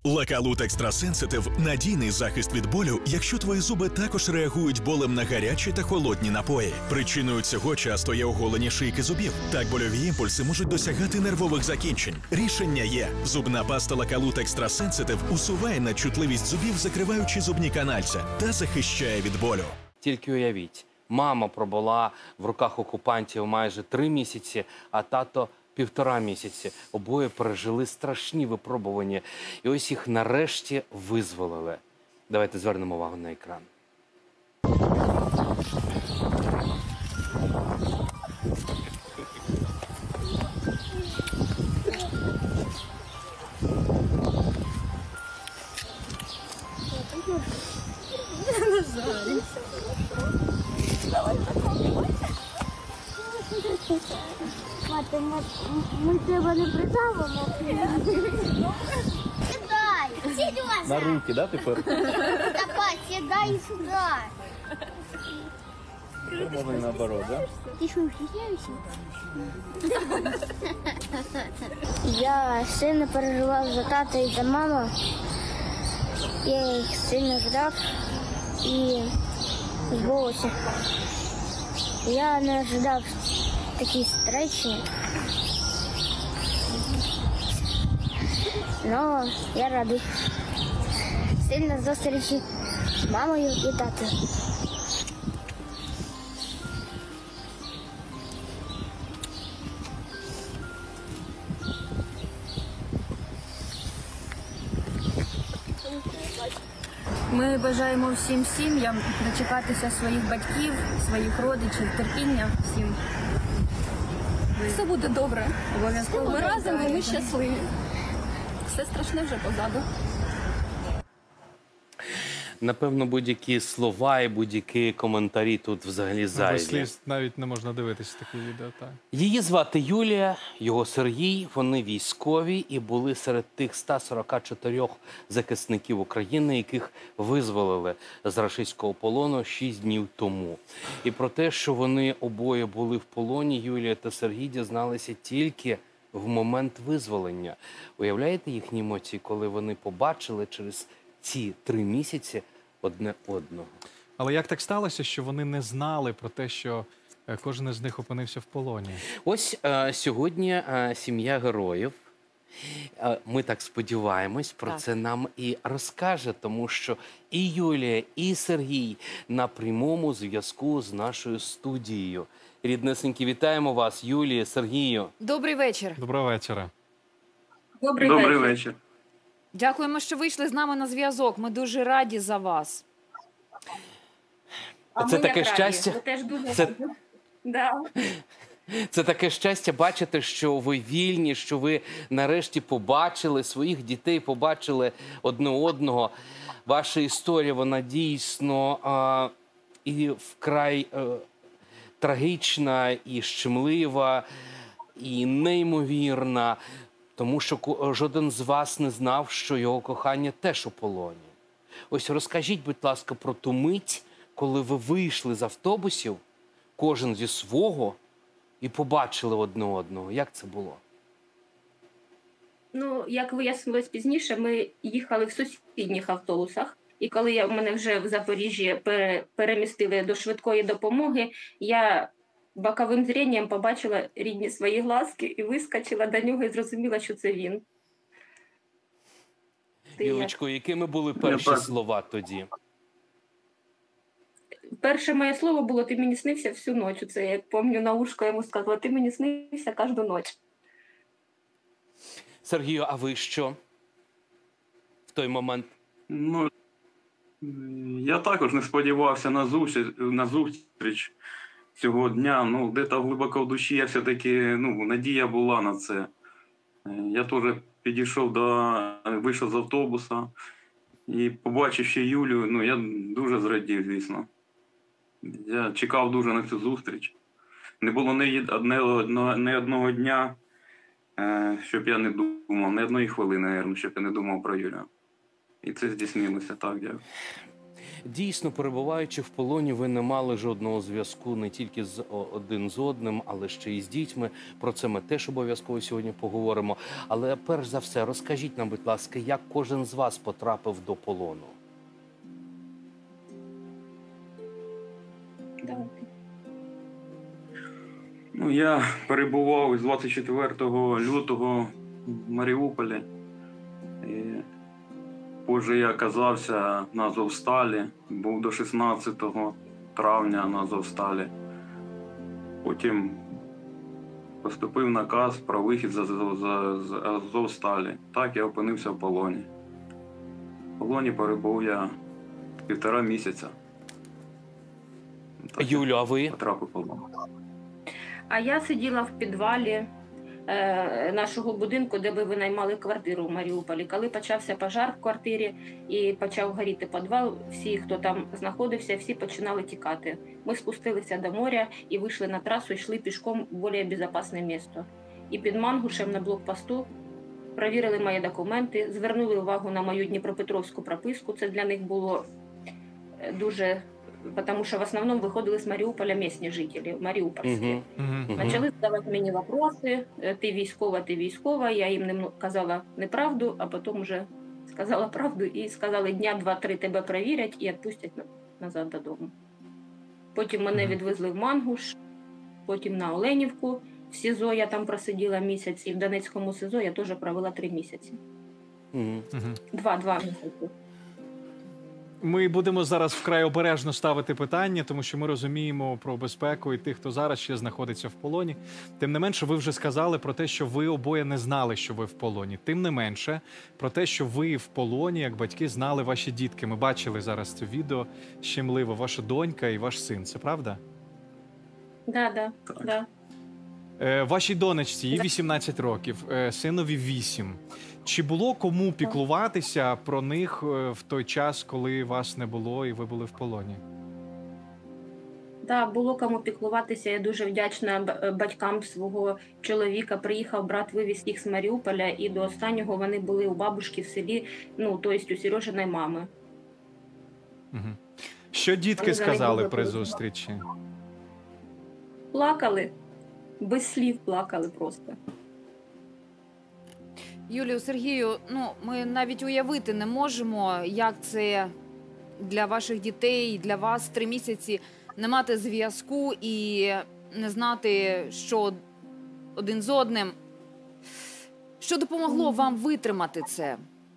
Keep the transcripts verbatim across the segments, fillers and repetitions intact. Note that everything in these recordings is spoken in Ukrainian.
Лакалут Екстрасенситив – надійний захист від болю, якщо твої зуби також реагують болем на гарячі та холодні напої. Причиною цього часто є оголені шийки зубів. Так больові імпульси можуть досягати нервових закінчень. Рішення є. Зубна паста Лакалут Екстрасенситив усуває надчутливість зубів, закриваючи зубні канальця, та захищає від болю. Тільки уявіть, мама пробула в руках окупантів майже три місяці, а тато – півтора місяці. Обоє пережили страшні випробування. І ось їх нарешті визволили. Давайте звернемо увагу на екран. Мати, ми, ми тебе не придавимо. Сідай, сідь На руки, да, тепер? Давай, сідай сюди. Можна і наоборот, да? Ти що, стісняєшся? Я сильно переживав за тата і за маму. Я їх сильно ждав і збулося. Я не ожидав такі встречі. Но я радий. Сильно зустрічі з мамою і татою. Ми бажаємо всім сім'ям дочекатися своїх батьків, своїх родичів, терпіння всім. Все буде добре. Обов'язково Ми разом, і ми роздаємо. щасливі. Все страшне вже позаду. Напевно, будь-які слова і будь-які коментарі тут взагалі Без зайві. слів навіть не можна дивитися такі відео, так. Її звати Юлія, його Сергій, вони військові і були серед тих ста сорока чотирьох захисників України, яких визволили з рашистського полону шість днів тому. І про те, що вони обоє були в полоні, Юлія та Сергій дізналися тільки в момент визволення. Уявляєте їхні емоції, коли вони побачили через ці три місяці одне одного? Але як так сталося, що вони не знали про те, що е, кожен із них опинився в полоні? Ось е, сьогодні е, сім'я героїв, е, ми так сподіваємось, про Так. це нам і розкаже, тому що і Юлія, і Сергій на прямому зв'язку з нашою студією. Ріднесенькі, вітаємо вас, Юлія, Сергію. Добрий вечір. Доброго вечора. Добрий, Добрий вечір. вечір. Дякуємо, що вийшли з нами на зв'язок. Ми дуже раді за вас. А Це ми таке як раді. щастя. Ми теж дуже Це- раді. Да. Це таке щастя бачити, що ви вільні, що ви нарешті побачили своїх дітей, побачили одне одного. Ваша історія, вона дійсно а, і вкрай а, трагічна, і щемлива, і неймовірна. Тому що ко- жоден з вас не знав, що його кохання теж у полоні. Ось розкажіть, будь ласка, про ту мить, коли ви вийшли з автобусів, кожен зі свого, і побачили одне одного. Як це було? Ну, як вияснилось пізніше, ми їхали в сусідніх автобусах. І коли я, мене вже в Запоріжжі пере, перемістили до швидкої допомоги, я боковим зрінням побачила рідні свої глазки і вискочила до нього і зрозуміла, що це він. Ти як? Юлечко, якими були перші так. слова тоді? Перше моє слово було «ти мені снився всю ніч». Це я як пам'ятаю, на ушко йому сказала «ти мені снився кожну ніч». Сергію, а ви що? В той момент? Ну, я також не сподівався на зустріч, на зустріч цього дня. Ну, де-то глибоко в душі я все-таки, ну, надія була на це. Е, Я теж підійшов до, вийшов з автобуса і побачив ще Юлю, ну, я дуже зрадів, звісно. Я чекав дуже на цю зустріч. Не було ні одне, одного, ні одного дня, е, щоб я не думав, ні одної хвилини, мабуть, щоб я не думав про Юлю. І це здійснилося, так, дякую. Дійсно, перебуваючи в полоні, ви не мали жодного зв'язку не тільки з о- один з одним, але ще й з дітьми. Про це ми теж обов'язково сьогодні поговоримо. Але перш за все, розкажіть нам, будь ласка, як кожен з вас потрапив до полону? Давайте. Ну, я перебував з двадцять четвертого лютого в Маріуполі. І позже я оказався на Азовсталі, був до шістнадцятого травня на Азовсталі. Потім поступив наказ про вихід з Азов- з- з Азовсталі. Так я опинився в полоні. В полоні перебув я півтора місяця. Так я Юлю, а ви? потрапив в полон. А я сиділа в підвалі е, нашого будинку, де ми винаймали квартиру в Маріуполі. Коли почався пожар в квартирі і почав горіти підвал, всі, хто там знаходився, всі починали тікати. Ми спустилися до моря і вийшли на трасу, йшли пішком в більш безпечне місце. І під Мангушем на блокпосту перевірили мої документи, звернули увагу на мою дніпропетровську прописку. Це для них було е, дуже... Потому що в основному виходили з Маріуполя місні жителі, маріупольські. Мгм. Мгм. Мгм. Почали задавати мені питання, ти військова, ти військова. Я їм не казала неправду, а потім вже сказала правду і сказали, дня два-три тебе перевірять і відпустять на- назад додому. Потім мене Мгм. відвезли в Мангуш, потім на Оленівку. В СІЗО я там просиділа місяць, і в Донецькому СІЗО я теж провела три місяці. Мгм. Мгм. Два-два місяці. Ми будемо зараз вкрай обережно ставити питання, тому що ми розуміємо про безпеку і тих, хто зараз ще знаходиться в полоні. Тим не менше, ви вже сказали про те, що ви обоє не знали, що ви в полоні. Тим не менше, про те, що ви в полоні, як батьки, знали ваші дітки. Ми бачили зараз це відео щемливо. Ваша донька і ваш син. Це правда? Да, да, Так. да. Е, вашій донечці, їй вісімнадцять років, е, синові вісім. Чи було кому піклуватися про них е, в той час, коли вас не було і ви були в полоні? Да, було кому піклуватися. Я дуже вдячна б- батькам свого чоловіка. Приїхав брат, вивіз їх з Маріуполя, і до останнього вони були у бабушки в селі, ну, тобто у Сережиної мами. Мгм. Що дітки Вони за них сказали дуже при переживали. зустрічі? Плакали, без слів плакали просто. Юлію, Сергію, ну ми навіть уявити не можемо, як це для ваших дітей, для вас три місяці не мати зв'язку і не знати, що один з одним. Що допомогло вам витримати це?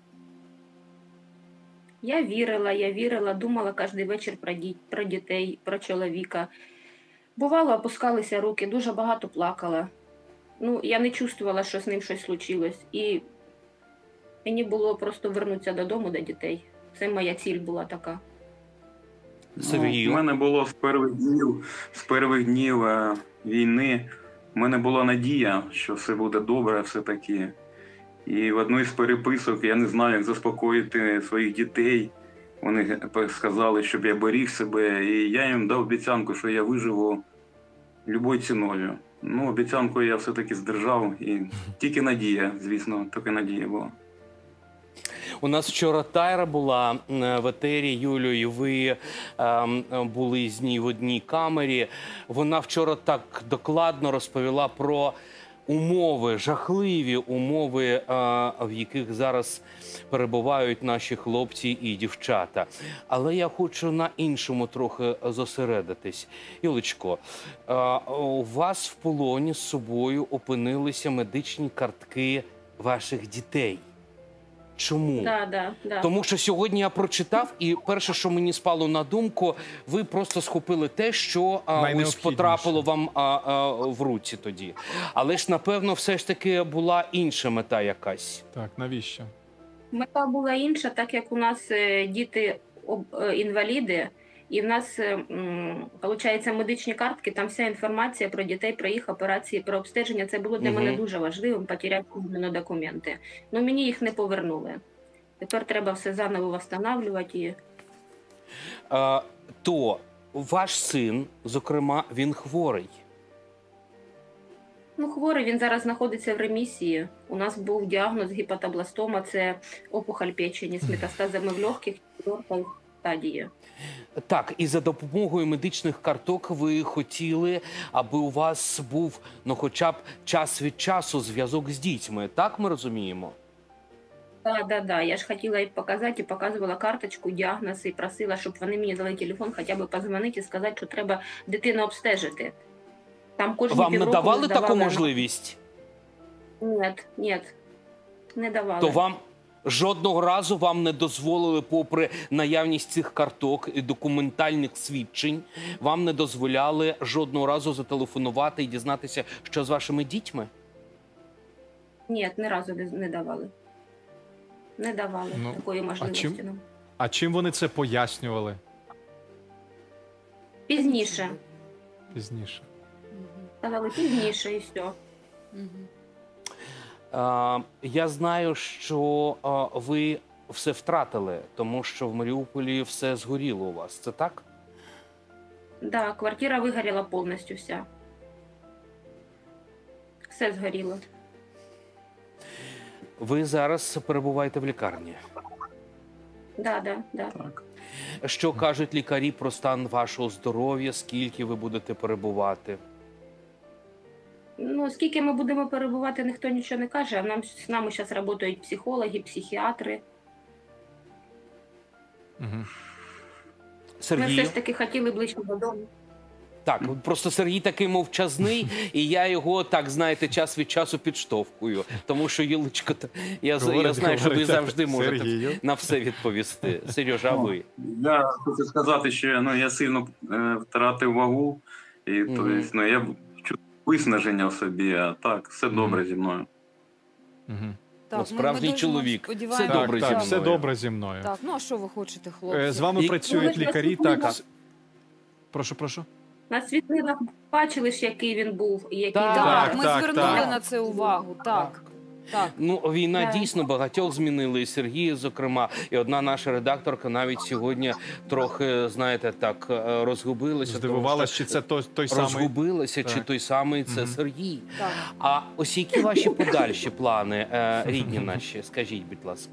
Я вірила, я вірила, думала кожен вечір про, ді... про дітей, про чоловіка. Бувало, опускалися руки, дуже багато плакала. Ну, я не чувствувала, що з ним щось случилось. І мені було просто вернутися додому до дітей. Це моя ціль була така. Сергію? У мене було з перших днів, з перших днів е, війни, у мене була надія, що все буде добре все-таки. І в одній з переписок, я не знаю, як заспокоїти своїх дітей. Вони сказали, щоб я беріг себе, і я їм дав обіцянку, що я виживу любою ціною. Ну, обіцянку я все-таки здержав, і тільки надія, звісно, тільки надія була. У нас вчора Тайра була е, в етері, Юлю, і ви ем, були з ній в одній камері. Вона вчора так докладно розповіла про умови, жахливі умови, е, в яких зараз перебувають наші хлопці і дівчата. Але я хочу на іншому трохи зосередитись. Юлечко, е, у вас в полоні з собою опинилися медичні картки ваших дітей. Чому? Да, да, да. Тому що сьогодні я прочитав, і перше, що мені спало на думку, ви просто схопили те, що а, ось Найнеобхідніше. потрапило вам а, а, в руці тоді. Але ж, напевно, все ж таки була інша мета якась. Так, навіщо? Мета була інша, так як у нас е, діти об- е, інваліди, і в нас, виходить, медичні картки, там вся інформація про дітей, про їх операції, про обстеження. Це було для Мгм. мене дуже важливим, потеряти іменно документи. Ну, мені їх не повернули. Тепер треба все заново встановлювати. І... А, то ваш син, зокрема, він хворий. Ну, хворий, він зараз знаходиться в ремісії. У нас був діагноз гепатобластома, це опухоль печені з метастазами в легких, стадії. Так, і за допомогою медичних карток ви хотіли, аби у вас був, ну, хоча б час від часу зв'язок з дітьми. Так ми розуміємо? Так, да, да. Я ж хотіла їй показати, і показувала карточку, діагноз, і просила, щоб вони мені дали телефон, хоча б позвонити і сказати, що треба дитину обстежити. Там кожні Вам не півроку давали таку здавали- можливість? Ні, ні, не давали. То вам жодного разу вам не дозволили, попри наявність цих карток і документальних свідчень, вам не дозволяли жодного разу зателефонувати і дізнатися, що з вашими дітьми? Ні, ні разу не- не давали. Не давали Ну, такої можливості чим- нам. А чим вони це пояснювали Пізніше. пізніше? Мгм. Сказали пізніше і все. Мгм. А, я знаю, що а, ви все втратили, тому що в Маріуполі все згоріло у вас. Це так? Да, квартира вигоріла повністю вся. Все згоріло. Ви зараз перебуваєте в лікарні. Да, да, да. Так. Що кажуть лікарі про стан вашого здоров'я, скільки ви будете перебувати? Ну, скільки ми будемо перебувати, ніхто нічого не каже, а нам, з нами зараз працюють психологи, психіатри. Угу. Ми Сергію? все ж таки хотіли ближче додому. Так, просто Сергій такий мовчазний, і я його, так, знаєте, час від часу підштовхую. Тому що, Юлечко, та- я, з- я Говорить, знаю, що ви говорить, завжди можете Сергію. на все відповісти. Сережа, а ви? Я хочу сказати, що ну, я сильно е, втратив вагу, і Мгм. то есть, ну, я чую виснаження в собі, а так, все добре зі мною. Угу. Так, ми- справжній ми дуже чоловік. сподіваємося- Все добре так, зі так, все мною. добре зі мною. Так, ну а що ви хочете, хлопці? Е, З вами І- працюють Ну, ви ж лікарі. нас Так, слухали. прошу, прошу. На світлинах бачили ж, який він був. І який Так, він Так, Так, ми так, звернули так. на це увагу. Так, так. Ну, війна Так. дійсно багатьох змінила, і Сергія, зокрема. І одна наша редакторка навіть сьогодні трохи, знаєте, так, е, розгубилася. тому Здивувалась, що- чи це той, той самий. Розгубилася, чи Так. той самий це Мгм. Сергій. Так. А ось які ваші подальші плани, е, рідні наші? Скажіть, будь ласка.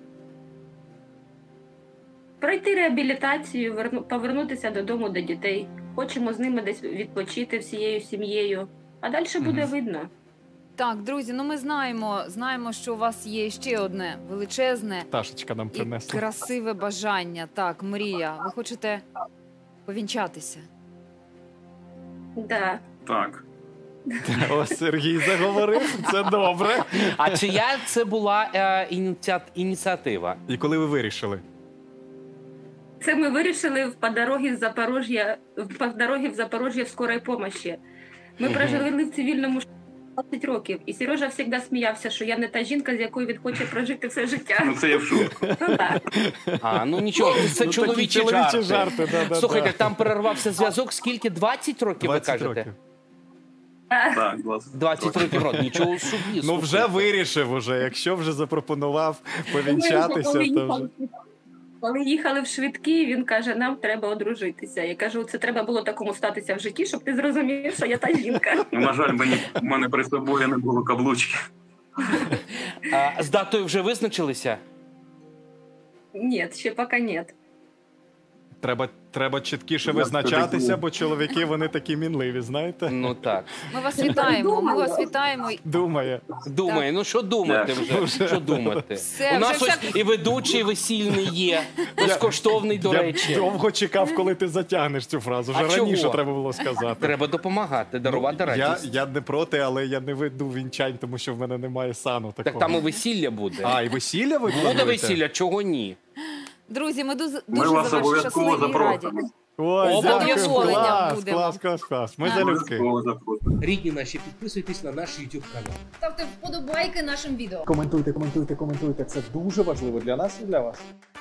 Пройти реабілітацію, верну- повернутися додому до дітей. Хочемо з ними десь відпочити всією сім'єю. А далі буде Мгм. видно. Так, друзі, ну ми знаємо, знаємо, що у вас є ще одне величезне Пташечка нам і принесла. красиве бажання. Так, мрія. Ви хочете повінчатися? Да. Так. О, Сергій заговорив, це добре. А чия це була е, ініціа- ініціатива? І коли ви вирішили? Це ми вирішили в по дорозі в Запорожжя, в- по дорозі в Запорожжя в скорій помощі. Ми Мгм. прожили в цивільному ш- двадцять років. І Сережа завжди сміявся, що я не та жінка, з якою він хоче прожити все життя. Ну це я в шутку. Ну так. А, ну нічого, це Ну, такі чоловічі чоловічі жарти. жарти, да-да-да. Слухайте, там перервався зв'язок. Скільки? двадцять років, ви двадцять кажете? років. Так, двадцять. двадцять років років. Нічого собі. Ну вже слухайте. вирішив, уже. Якщо вже запропонував повінчатися, Коли то їхали- вже. Коли їхали в швидкі, він каже, нам треба одружитися. Я кажу, це треба було такому статися в житті, щоб ти зрозумів, що я та жінка. Ну, на жаль, мені, в мене при собою не було каблучки. А, з датою вже визначилися? Ні, ще поки ні. Треба, треба чіткіше Я визначатися, все-таки- бо чоловіки вони такі мінливі, знаєте? Ну так. Ми вас вітаємо. Ми вас вітаємо. Думає. Думає, ну що думати Так. вже? Що думати? Все, У нас вже ось вся- і ведучий весільний є, безкоштовний, до Я речі. довго чекав, коли ти затягнеш цю фразу. Вже А раніше чого? треба було сказати. Треба допомагати, дарувати Ну, я, радість. я не проти, але я не веду вінчань, тому що в мене немає сану такого. Так там і весілля буде. А, і весілля ви Буде плануєте? весілля, чого ні? Друзі, ми дуже, Ми дуже вас за ваші обов'язково щасливі і раді. запрошуємо. Ой, Обов'язково. дякую. Клас, Будемо. клас, клас, клас. Ми Ага. залюбки. Обов'язково запрошую. Рідні наші, підписуйтесь на наш YouTube канал. Ставте вподобайки нашим відео. Коментуйте, коментуйте, коментуйте. Це дуже важливо для нас і для вас.